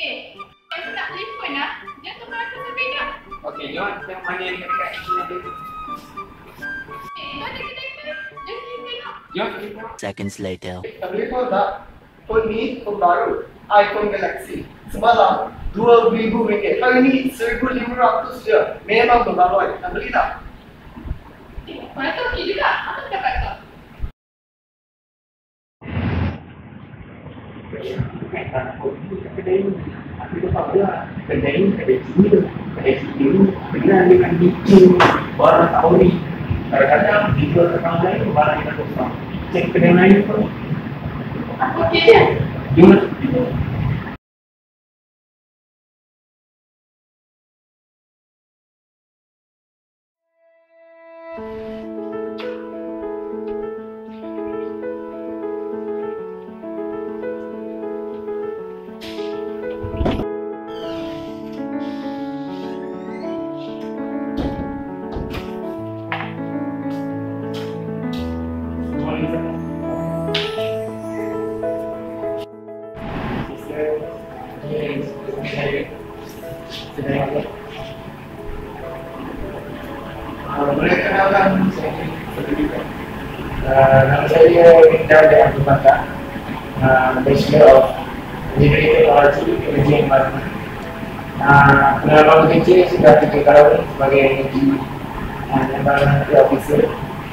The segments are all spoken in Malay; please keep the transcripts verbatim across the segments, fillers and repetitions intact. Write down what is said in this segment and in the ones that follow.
Eh, saya tak telefon lah. Dia tu mana berbeza. Okey, jom yang mana yang dekat sini ada. Eh, tu ada kedai apa? Jom kita tengok. Jom kita tengok. Seconds later. Tak boleh tahu tak? Phone ni phone baru. iPhone Galaxy. Semalam dua ribu ringgit. Hari ni seribu lima ratus je. Memang berbaloi. Nak beli tak? Eh, mana tu okey juga. Apa pendapat kau? Kedai ni, aku dah tahu lah. Kedai ni kedai sini tu. Kedai sini tu kenal dengan bikin barang tak ori. Kadang-kadang dijual ke orang lain barang kita kosong. Cek kedai lain pun. Aku okey je. Jom masuk kita. Boleh kenalkan saya sedikit. Nama saya Indra Abdul Mata, Bachelor of Engineering Technology, Energy Environment. Pengalaman kerja sudah tiga tahun sebagai Energy and Environmental Officer.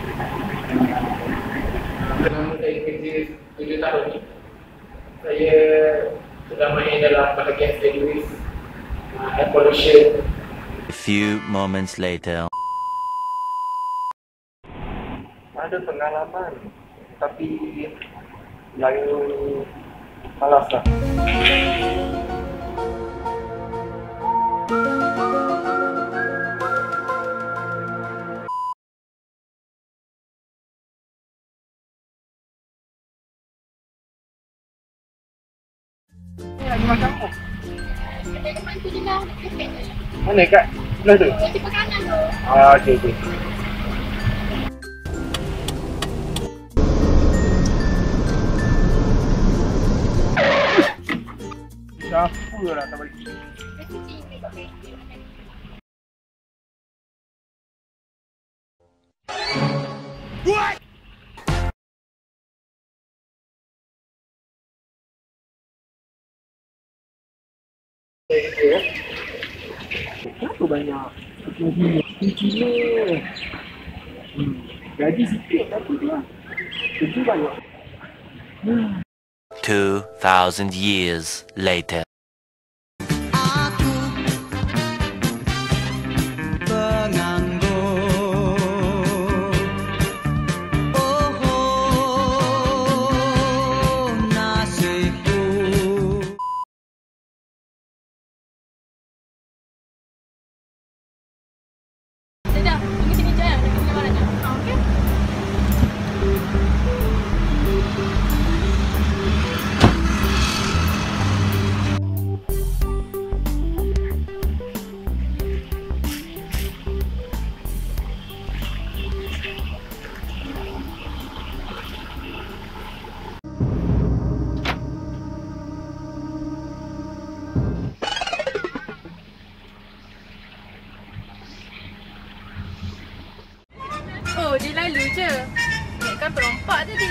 Pengalaman saya kerja tujuh tahun ni. Saya sudah main dalam bahagian studies, air pollution. A few moments later. Ada pengalaman, tapi lalu malas lah. Ni lagi makan apa? Kita depan tu je lah. Dekat je. Mana kat sebelah tu? Di kanan tu. Ah, okey okey. Siapa lah tak balik. Dia kucing ni kat kereta. Kenapa banyak mobil Cina? Hmm, gaji sikit tapi tu lah. Kerja banyak. Hmm. Two thousand years later. Sedap. Tunggu sini je. Nak pergi mana je. Okey. Oh, dia lalu je. Ingatkan perompak tadi.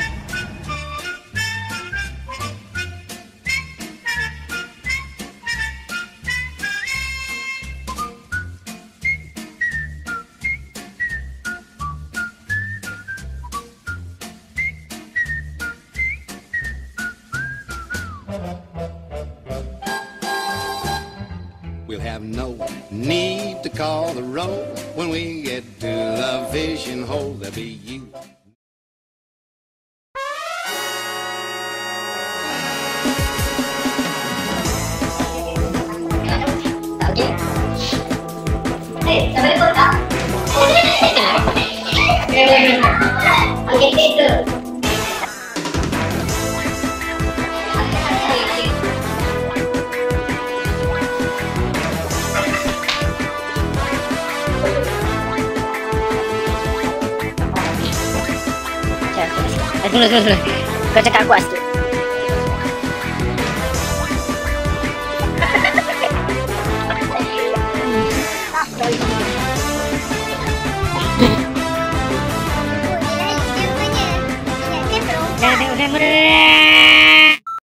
We'll have no need to call the roll when we get to the vision hole. There'll be you. Okay. Hey, sampai kau tak? Okay, itu. Tunggu, tunggu, tunggu. Kau cakap puas tu. Mana dia?